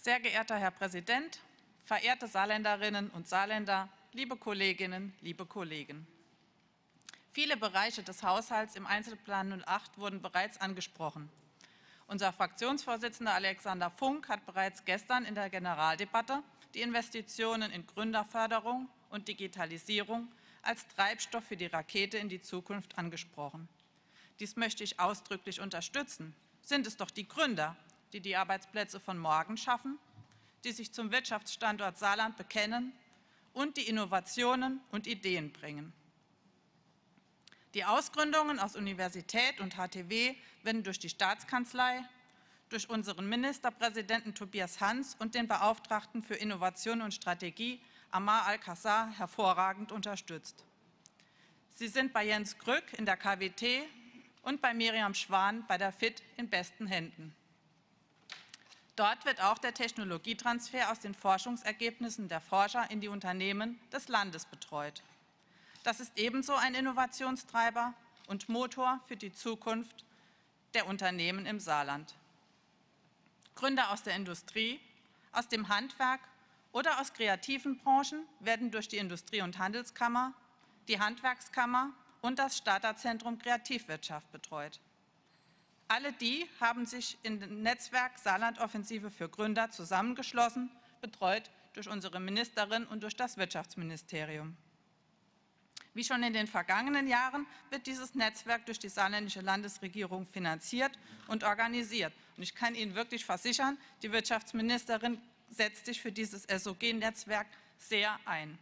Sehr geehrter Herr Präsident, verehrte Saarländerinnen und Saarländer, liebe Kolleginnen, liebe Kollegen! Viele Bereiche des Haushalts im Einzelplan 08 wurden bereits angesprochen. Unser Fraktionsvorsitzender Alexander Funk hat bereits gestern in der Generaldebatte die Investitionen in Gründerförderung und Digitalisierung als Treibstoff für die Rakete in die Zukunft angesprochen. Dies möchte ich ausdrücklich unterstützen. Sind es doch die Gründer, die die Arbeitsplätze von morgen schaffen, die sich zum Wirtschaftsstandort Saarland bekennen und die Innovationen und Ideen bringen. Die Ausgründungen aus Universität und HTW werden durch die Staatskanzlei, durch unseren Ministerpräsidenten Tobias Hans und den Beauftragten für Innovation und Strategie Ammar Al-Kassar hervorragend unterstützt. Sie sind bei Jens Grück in der KWT und bei Miriam Schwan bei der FIT in besten Händen. Dort wird auch der Technologietransfer aus den Forschungsergebnissen der Forscher in die Unternehmen des Landes betreut. Das ist ebenso ein Innovationstreiber und Motor für die Zukunft der Unternehmen im Saarland. Gründer aus der Industrie, aus dem Handwerk oder aus kreativen Branchen werden durch die Industrie- und Handelskammer, die Handwerkskammer und das Starterzentrum Kreativwirtschaft betreut. Alle die haben sich in dem Netzwerk Saarland-Offensive für Gründer zusammengeschlossen, betreut durch unsere Ministerin und durch das Wirtschaftsministerium. Wie schon in den vergangenen Jahren wird dieses Netzwerk durch die saarländische Landesregierung finanziert und organisiert. Und ich kann Ihnen wirklich versichern, die Wirtschaftsministerin setzt sich für dieses SOG-Netzwerk sehr ein.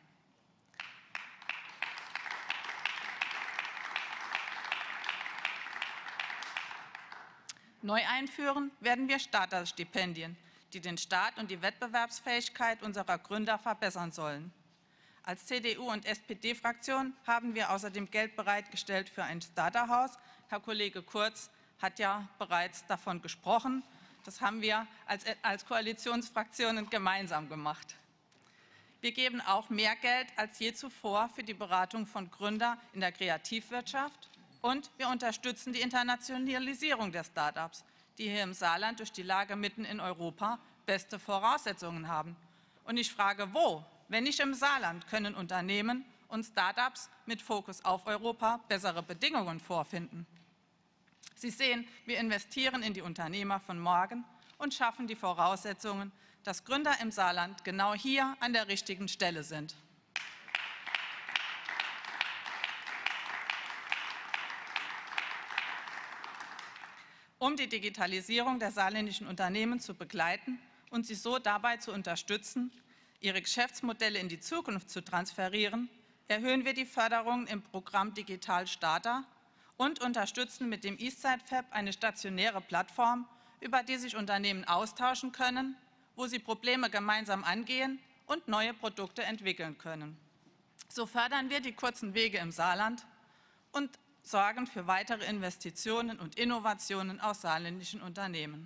Neu einführen werden wir Starterstipendien, die den Start und die Wettbewerbsfähigkeit unserer Gründer verbessern sollen. Als CDU- und SPD-Fraktion haben wir außerdem Geld bereitgestellt für ein Starterhaus. Herr Kollege Kurz hat ja bereits davon gesprochen. Das haben wir als Koalitionsfraktionen gemeinsam gemacht. Wir geben auch mehr Geld als je zuvor für die Beratung von Gründern in der Kreativwirtschaft. Und wir unterstützen die Internationalisierung der Start-ups, die hier im Saarland durch die Lage mitten in Europa beste Voraussetzungen haben. Und ich frage, wo? Wenn nicht im Saarland, können Unternehmen und Start-ups mit Fokus auf Europa bessere Bedingungen vorfinden. Sie sehen, wir investieren in die Unternehmer von morgen und schaffen die Voraussetzungen, dass Gründer im Saarland genau hier an der richtigen Stelle sind. Um die Digitalisierung der saarländischen Unternehmen zu begleiten und sie so dabei zu unterstützen, ihre Geschäftsmodelle in die Zukunft zu transferieren, erhöhen wir die Förderungen im Programm Digital Starter und unterstützen mit dem Eastside Fab eine stationäre Plattform, über die sich Unternehmen austauschen können, wo sie Probleme gemeinsam angehen und neue Produkte entwickeln können. So fördern wir die kurzen Wege im Saarland und sorgen für weitere Investitionen und Innovationen aus saarländischen Unternehmen.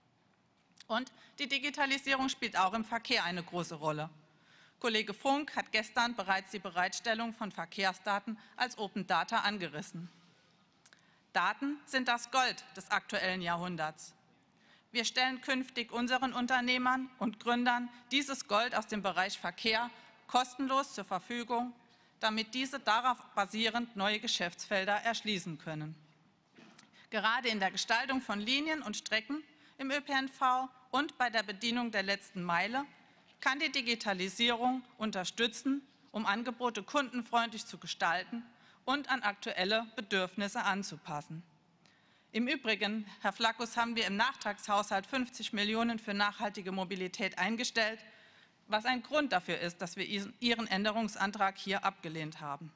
Und die Digitalisierung spielt auch im Verkehr eine große Rolle. Kollege Funk hat gestern bereits die Bereitstellung von Verkehrsdaten als Open Data angerissen. Daten sind das Gold des aktuellen Jahrhunderts. Wir stellen künftig unseren Unternehmern und Gründern dieses Gold aus dem Bereich Verkehr kostenlos zur Verfügung, damit diese darauf basierend neue Geschäftsfelder erschließen können. Gerade in der Gestaltung von Linien und Strecken im ÖPNV und bei der Bedienung der letzten Meile kann die Digitalisierung unterstützen, um Angebote kundenfreundlich zu gestalten und an aktuelle Bedürfnisse anzupassen. Im Übrigen, Herr Flackus, haben wir im Nachtragshaushalt 50 Millionen für nachhaltige Mobilität eingestellt, was ein Grund dafür ist, dass wir Ihren Änderungsantrag hier abgelehnt haben.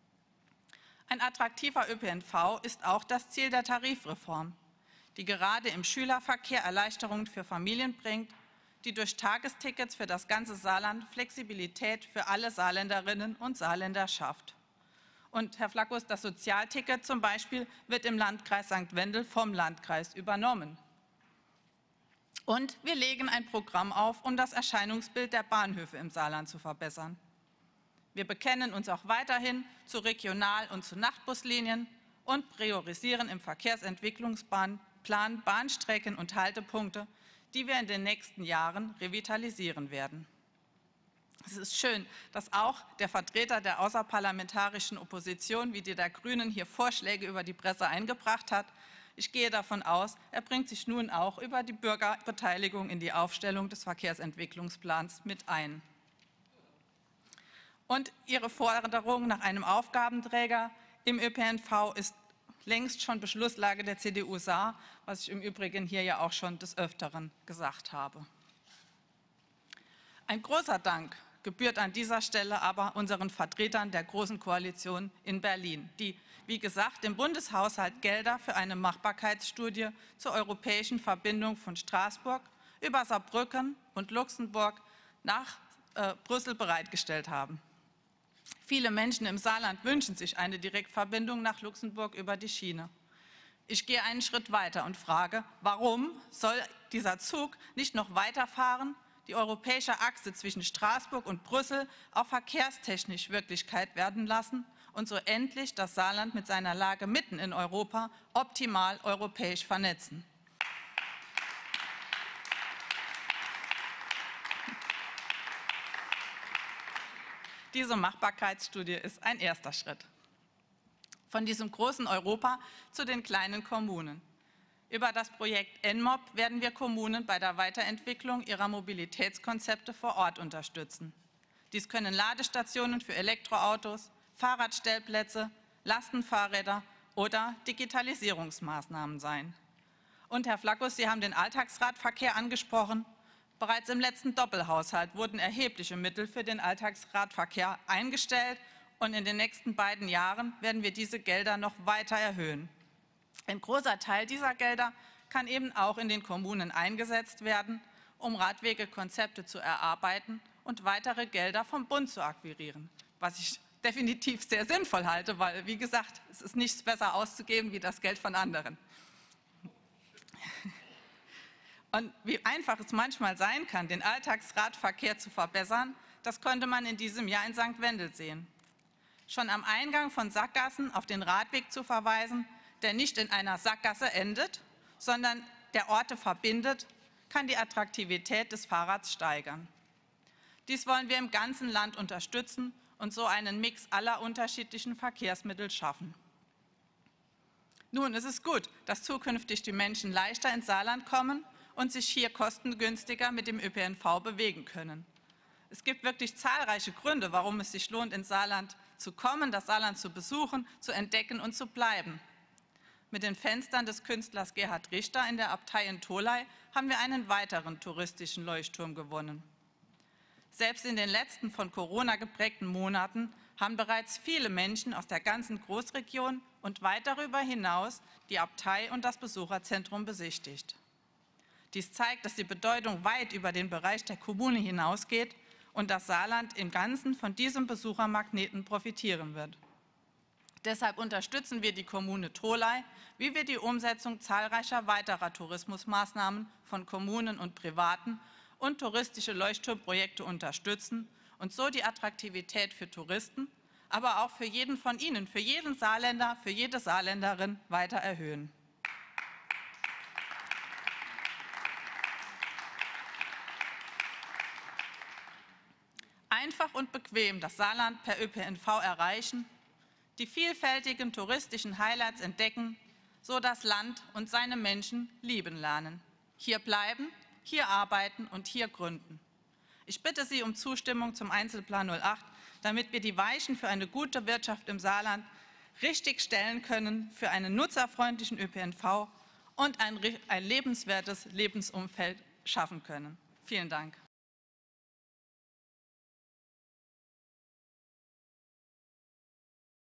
Ein attraktiver ÖPNV ist auch das Ziel der Tarifreform, die gerade im Schülerverkehr Erleichterungen für Familien bringt, die durch Tagestickets für das ganze Saarland Flexibilität für alle Saarländerinnen und Saarländer schafft. Und Herr Flackus, das Sozialticket zum Beispiel wird im Landkreis St. Wendel vom Landkreis übernommen. Und wir legen ein Programm auf, um das Erscheinungsbild der Bahnhöfe im Saarland zu verbessern. Wir bekennen uns auch weiterhin zu Regional- und zu Nachtbuslinien und priorisieren im Verkehrsentwicklungsplan Bahnstrecken und Haltepunkte, die wir in den nächsten Jahren revitalisieren werden. Es ist schön, dass auch der Vertreter der außerparlamentarischen Opposition wie die der Grünen hier Vorschläge über die Presse eingebracht hat. Ich gehe davon aus, er bringt sich nun auch über die Bürgerbeteiligung in die Aufstellung des Verkehrsentwicklungsplans mit ein. Und Ihre Forderung nach einem Aufgabenträger im ÖPNV ist längst schon Beschlusslage der CDU-Saar, was ich im Übrigen hier ja auch schon des Öfteren gesagt habe. Ein großer Dank gebührt an dieser Stelle aber unseren Vertretern der Großen Koalition in Berlin, die, wie gesagt, im Bundeshaushalt Gelder für eine Machbarkeitsstudie zur europäischen Verbindung von Straßburg über Saarbrücken und Luxemburg nach Brüssel bereitgestellt haben. Viele Menschen im Saarland wünschen sich eine Direktverbindung nach Luxemburg über die Schiene. Ich gehe einen Schritt weiter und frage, warum soll dieser Zug nicht noch weiterfahren, die europäische Achse zwischen Straßburg und Brüssel auch verkehrstechnisch Wirklichkeit werden lassen und so endlich das Saarland mit seiner Lage mitten in Europa optimal europäisch vernetzen. Diese Machbarkeitsstudie ist ein erster Schritt. Von diesem großen Europa zu den kleinen Kommunen. Über das Projekt NMOB werden wir Kommunen bei der Weiterentwicklung ihrer Mobilitätskonzepte vor Ort unterstützen. Dies können Ladestationen für Elektroautos, Fahrradstellplätze, Lastenfahrräder oder Digitalisierungsmaßnahmen sein. Und Herr Flaccus, Sie haben den Alltagsradverkehr angesprochen. Bereits im letzten Doppelhaushalt wurden erhebliche Mittel für den Alltagsradverkehr eingestellt und in den nächsten beiden Jahren werden wir diese Gelder noch weiter erhöhen. Ein großer Teil dieser Gelder kann eben auch in den Kommunen eingesetzt werden, um Radwegekonzepte zu erarbeiten und weitere Gelder vom Bund zu akquirieren, was ich definitiv sehr sinnvoll halte, weil, wie gesagt, es ist nichts besser auszugeben wie das Geld von anderen. Und wie einfach es manchmal sein kann, den Alltagsradverkehr zu verbessern, das konnte man in diesem Jahr in St. Wendel sehen. Schon am Eingang von Sackgassen auf den Radweg zu verweisen, der nicht in einer Sackgasse endet, sondern der Orte verbindet, kann die Attraktivität des Fahrrads steigern. Dies wollen wir im ganzen Land unterstützen und so einen Mix aller unterschiedlichen Verkehrsmittel schaffen. Nun ist es gut, dass zukünftig die Menschen leichter ins Saarland kommen und sich hier kostengünstiger mit dem ÖPNV bewegen können. Es gibt wirklich zahlreiche Gründe, warum es sich lohnt, ins Saarland zu kommen, das Saarland zu besuchen, zu entdecken und zu bleiben. Mit den Fenstern des Künstlers Gerhard Richter in der Abtei in Tholey haben wir einen weiteren touristischen Leuchtturm gewonnen. Selbst in den letzten von Corona geprägten Monaten haben bereits viele Menschen aus der ganzen Großregion und weit darüber hinaus die Abtei und das Besucherzentrum besichtigt. Dies zeigt, dass die Bedeutung weit über den Bereich der Kommune hinausgeht und das Saarland im Ganzen von diesem Besuchermagneten profitieren wird. Deshalb unterstützen wir die Kommune Tholey, wie wir die Umsetzung zahlreicher weiterer Tourismusmaßnahmen von Kommunen und Privaten und touristische Leuchtturmprojekte unterstützen und so die Attraktivität für Touristen, aber auch für jeden von Ihnen, für jeden Saarländer, für jede Saarländerin weiter erhöhen. Einfach und bequem das Saarland per ÖPNV erreichen, die vielfältigen touristischen Highlights entdecken, so das Land und seine Menschen lieben lernen. Hier bleiben, hier arbeiten und hier gründen. Ich bitte Sie um Zustimmung zum Einzelplan 08, damit wir die Weichen für eine gute Wirtschaft im Saarland richtig stellen können, für einen nutzerfreundlichen ÖPNV und ein lebenswertes Lebensumfeld schaffen können. Vielen Dank.